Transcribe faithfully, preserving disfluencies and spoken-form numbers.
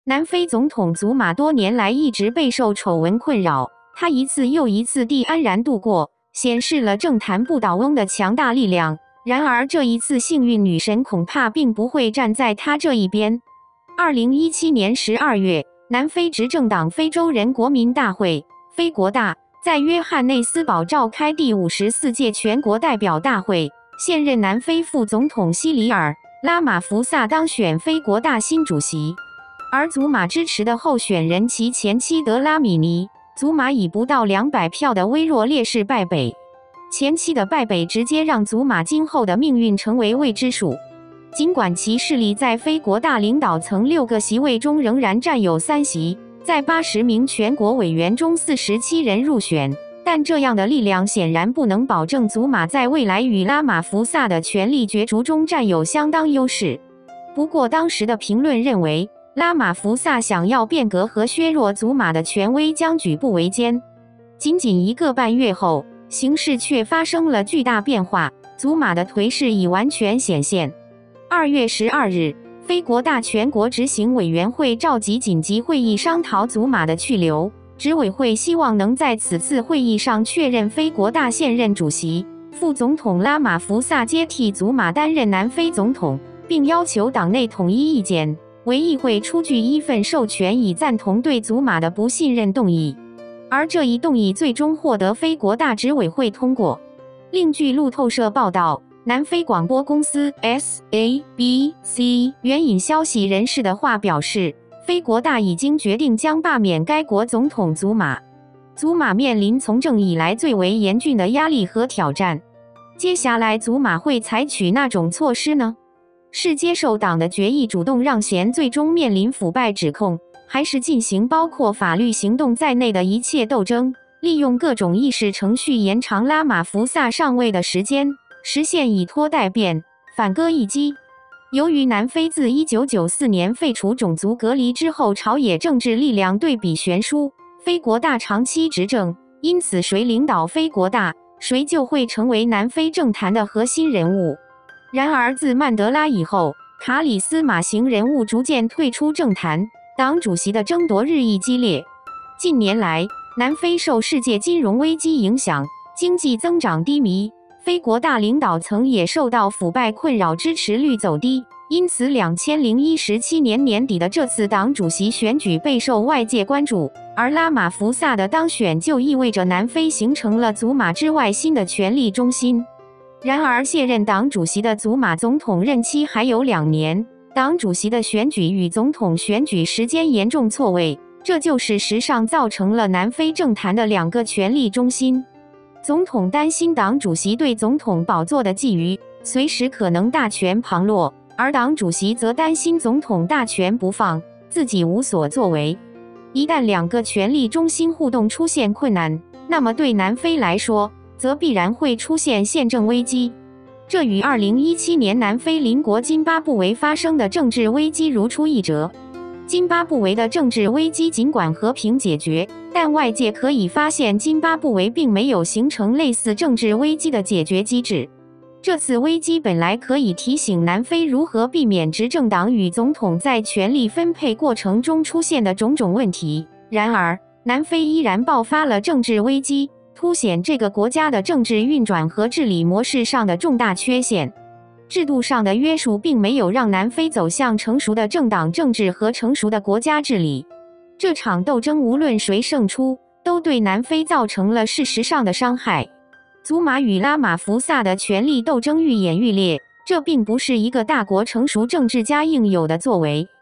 南非总统祖马多年来一直备受丑闻困扰，他一次又一次地安然度过，显示了政坛不倒翁的强大力量。然而这一次幸运女神恐怕并不会站在他这一边。二零一七年十二月，南非执政党非洲人国民大会非国大在约翰内斯堡召开第五十四届全国代表大会，现任南非副总统西里尔·拉马福萨当选非国大新主席。而祖马支持的候选人其前妻德拉米尼，祖马以不到两百票的微弱劣势败北。前妻的败北直接让祖马今后的命运成为未知数。尽管其势力在非国大领导层六个席位中仍然占有三席，在八十名全国委员中四十七人入选，但这样的力量显然不能保证祖马在未来与拉马福萨的权力角逐中占有相当优势。不过当时的评论认为，拉马福萨想要变革和削弱祖马的权威将举步维艰。仅仅一个半月后，形势却发生了巨大变化，祖马的颓势已完全显现。二月十二日，非国大全国执行委员会召集紧急会议商讨祖马的去留，执委会希望能在此次会议上确认非国大现任主席、副总统拉马福萨接替祖马担任南非总统，并要求党内统一意见。为议会出具一份授权以赞同对祖马的不信任动议，而这一动议最终获得非国大执委会通过。另据路透社报道，南非广播公司 S A B C 援引消息人士的话表示，非国大已经决定将罢免该国总统祖马。祖马面临从政以来最为严峻的压力和挑战。接下来祖马会采取哪种措施呢？是接受党的决议主动让贤最终面临腐败指控，还是进行包括法律行动在内的一切斗争，利用各种议事程序延长拉马福萨上位的时间，实现以拖代变，反戈一击？由于南非自一九九四年废除种族隔离之后，朝野政治力量对比悬殊，非国大长期执政，因此谁领导非国大，谁就会成为南非政坛的核心人物。然而自曼德拉以后，卡里斯马型人物逐渐退出政坛，党主席的争夺日益激烈。近年来，南非受世界金融危机影响，经济增长低迷，非国大领导层也受到腐败困扰，支持率走低。因此二零一七年年底的这次党主席选举备受外界关注，而拉马福萨的当选就意味着南非形成了祖马之外新的权力中心。然而卸任党主席的祖马总统任期还有两年，党主席的选举与总统选举时间严重错位，这就事实上造成了南非政坛的两个权力中心。总统担心党主席对总统宝座的觊觎，随时可能大权旁落，而党主席则担心总统大权不放，自己无所作为。一旦两个权力中心互动出现困难，那么对南非来说，则必然会出现宪政危机。这与二零一七年南非邻国津巴布韦发生的政治危机如出一辙。津巴布韦的政治危机尽管和平解决，但外界可以发现津巴布韦并没有形成类似政治危机的解决机制。这次危机本来可以提醒南非如何避免执政党与总统在权力分配过程中出现的种种问题，然而南非依然爆发了政治危机，凸显这个国家的政治运转和治理模式上的重大缺陷。制度上的约束并没有让南非走向成熟的政党政治和成熟的国家治理。这场斗争无论谁胜出，都对南非造成了事实上的伤害。祖马与拉马福萨的权力斗争愈演愈烈，这并不是一个大国成熟政治家应有的作为。